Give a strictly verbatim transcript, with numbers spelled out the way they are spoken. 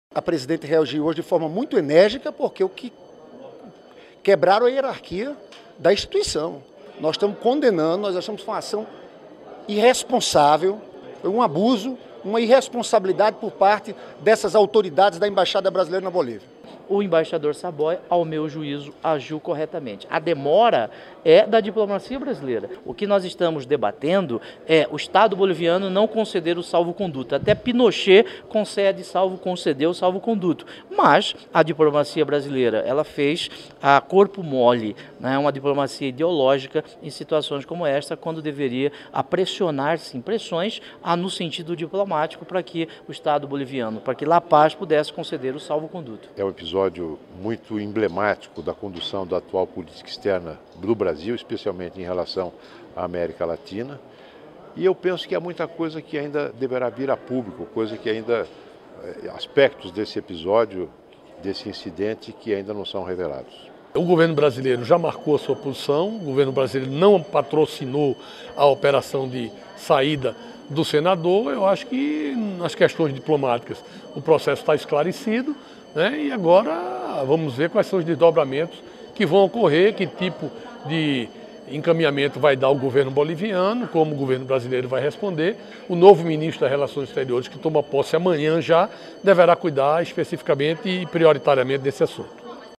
A presidente reagiu hoje de forma muito enérgica porque o que quebraram a hierarquia da instituição. Nós estamos condenando, nós achamos que foi uma ação irresponsável, foi um abuso, uma irresponsabilidade por parte dessas autoridades da Embaixada Brasileira na Bolívia. O embaixador Saboia, ao meu juízo, agiu corretamente. A demora é da diplomacia brasileira. O que nós estamos debatendo é o Estado boliviano não conceder o salvo-conduto. Até Pinochet concede salvo, concedeu salvo-conduto. Mas a diplomacia brasileira, ela fez a corpo mole, né, uma diplomacia ideológica em situações como esta, quando deveria pressionar, sim, pressões a, no sentido diplomático para que o Estado boliviano, para que La Paz pudesse conceder o salvo-conduto. É um episódio muito emblemático da condução da atual política externa do Brasil, especialmente em relação à América Latina. E eu penso que há muita coisa que ainda deverá vir a público, coisa que ainda, aspectos desse episódio, desse incidente que ainda não são revelados. O governo brasileiro já marcou a sua posição, o governo brasileiro não patrocinou a operação de saída do senador. Eu acho que nas questões diplomáticas o processo está esclarecido, né? E agora vamos ver quais são os desdobramentos que vão ocorrer, que tipo de encaminhamento vai dar o governo boliviano, como o governo brasileiro vai responder. O novo ministro das Relações Exteriores, que toma posse amanhã já, deverá cuidar especificamente e prioritariamente desse assunto.